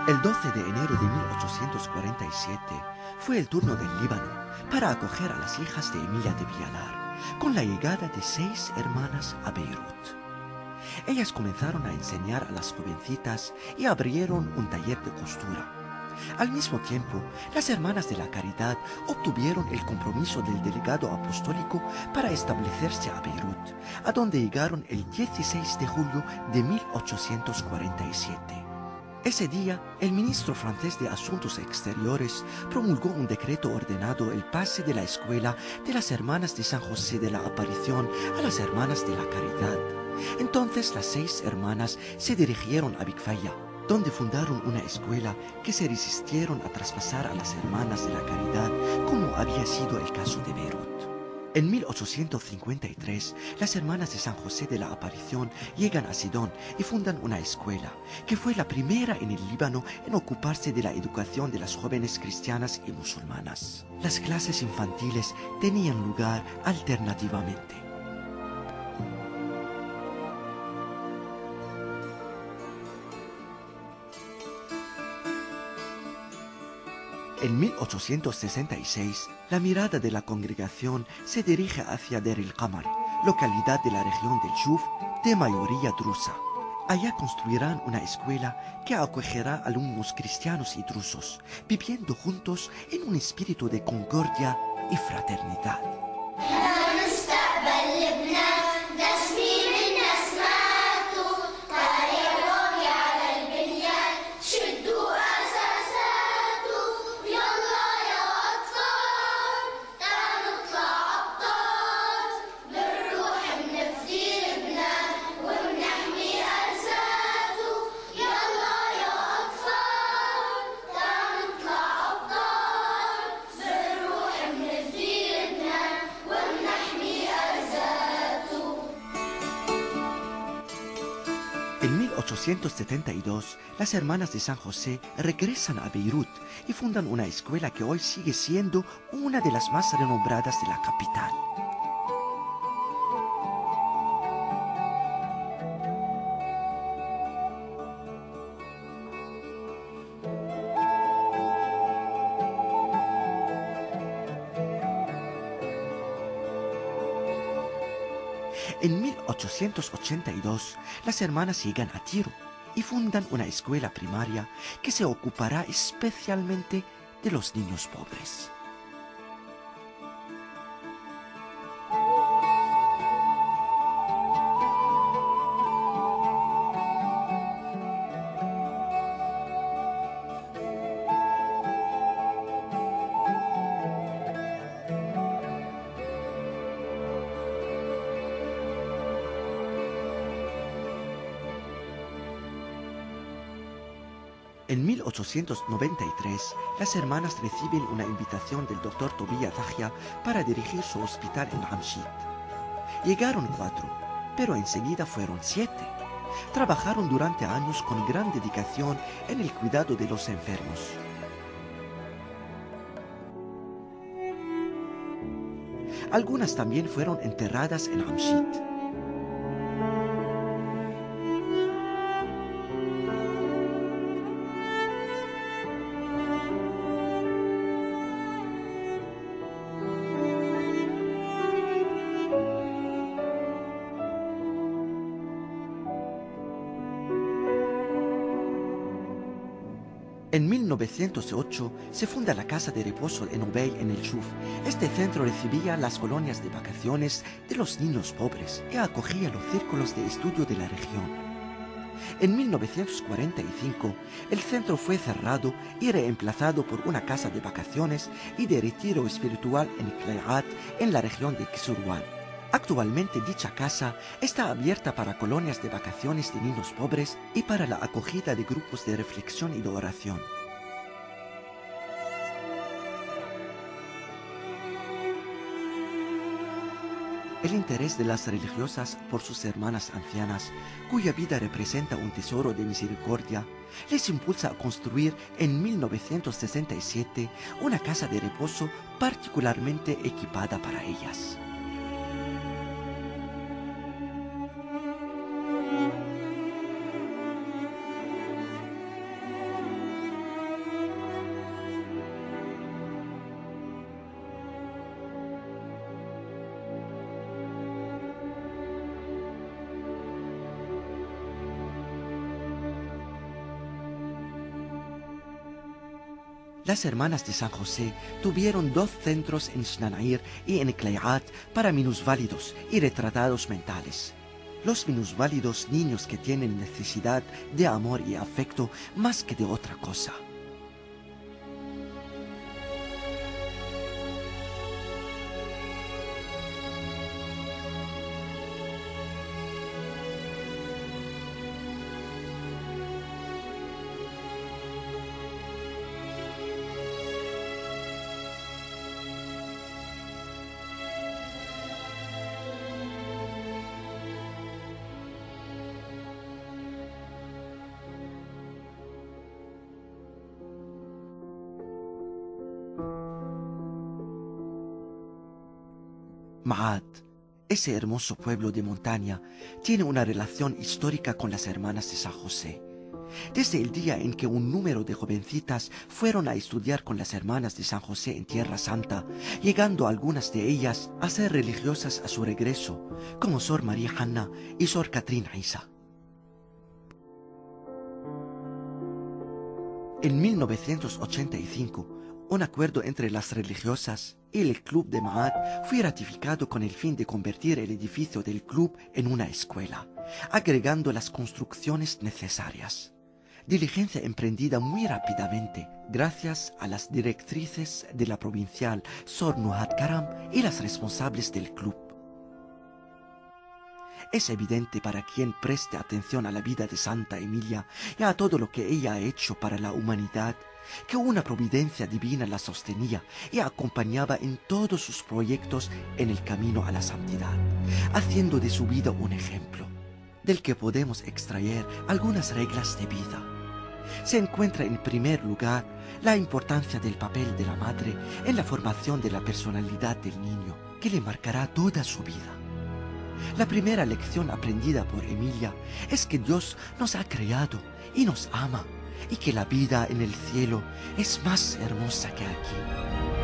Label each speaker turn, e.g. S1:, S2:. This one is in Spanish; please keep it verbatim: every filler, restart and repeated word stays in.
S1: El doce de enero de mil ochocientos cuarenta y siete fue el turno del Líbano para acoger a las hijas de Emilia de Vialar, con la llegada de seis hermanas a Beirut. Ellas comenzaron a enseñar a las jovencitas y abrieron un taller de costura. Al mismo tiempo, las Hermanas de la Caridad obtuvieron el compromiso del delegado apostólico para establecerse a Beirut, a donde llegaron el dieciséis de julio de mil ochocientos cuarenta y siete. Ese día, el ministro francés de Asuntos Exteriores promulgó un decreto ordenando el pase de la escuela de las Hermanas de San José de la Aparición a las Hermanas de la Caridad. Entonces las seis hermanas se dirigieron a Bikfaya, donde fundaron una escuela que se resistieron a traspasar a las Hermanas de la Caridad, como había sido el caso de Beirut. En mil ochocientos cincuenta y tres, las Hermanas de San José de la Aparición llegan a Sidón y fundan una escuela, que fue la primera en el Líbano en ocuparse de la educación de las jóvenes cristianas y musulmanas. Las clases infantiles tenían lugar alternativamente. En mil ochocientos sesenta y seis, la mirada de la congregación se dirige hacia Der el-Qamar, localidad de la región del Yuf, de mayoría drusa. Allá construirán una escuela que acogerá alumnos cristianos y drusos, viviendo juntos en un espíritu de concordia y fraternidad. En mil ochocientos setenta y dos, las Hermanas de San José regresan a Beirut y fundan una escuela que hoy sigue siendo una de las más renombradas de la capital. En mil ochocientos ochenta y dos, las hermanas llegan a Tiro y fundan una escuela primaria que se ocupará especialmente de los niños pobres. En mil ochocientos noventa y tres, las hermanas reciben una invitación del doctor Tobia Zahia para dirigir su hospital en Amshit. Llegaron cuatro, pero enseguida fueron siete. Trabajaron durante años con gran dedicación en el cuidado de los enfermos. Algunas también fueron enterradas en Amshit. En mil novecientos ocho se funda la Casa de Reposo en Ubey en el Yuf. Este centro recibía las colonias de vacaciones de los niños pobres y acogía los círculos de estudio de la región. En mil novecientos cuarenta y cinco, el centro fue cerrado y reemplazado por una casa de vacaciones y de retiro espiritual en Qleiat, en la región de Kisurwan. Actualmente dicha casa está abierta para colonias de vacaciones de niños pobres y para la acogida de grupos de reflexión y de oración. El interés de las religiosas por sus hermanas ancianas, cuya vida representa un tesoro de misericordia, les impulsa a construir en mil novecientos sesenta y siete una casa de reposo particularmente equipada para ellas. Las hermanas de San José tuvieron dos centros en Shnanair y en Clayat para minusválidos y retratados mentales. Los minusválidos, niños que tienen necesidad de amor y afecto más que de otra cosa. Ma'at, ese hermoso pueblo de montaña, tiene una relación histórica con las hermanas de San José. Desde el día en que un número de jovencitas fueron a estudiar con las hermanas de San José en Tierra Santa, llegando algunas de ellas a ser religiosas a su regreso, como Sor María Hanna y Sor Catherine Isa. En mil novecientos ochenta y cinco, un acuerdo entre las religiosas y el club de Ma'at fue ratificado con el fin de convertir el edificio del club en una escuela, agregando las construcciones necesarias. Diligencia emprendida muy rápidamente gracias a las directrices de la provincial Sor Nuhat Karam y las responsables del club. Es evidente para quien preste atención a la vida de Santa Emilia y a todo lo que ella ha hecho para la humanidad, que una providencia divina la sostenía y acompañaba en todos sus proyectos en el camino a la santidad, haciendo de su vida un ejemplo, del que podemos extraer algunas reglas de vida. Se encuentra en primer lugar la importancia del papel de la madre en la formación de la personalidad del niño, que le marcará toda su vida. La primera lección aprendida por Emilia es que Dios nos ha creado y nos ama, y que la vida en el cielo es más hermosa que aquí.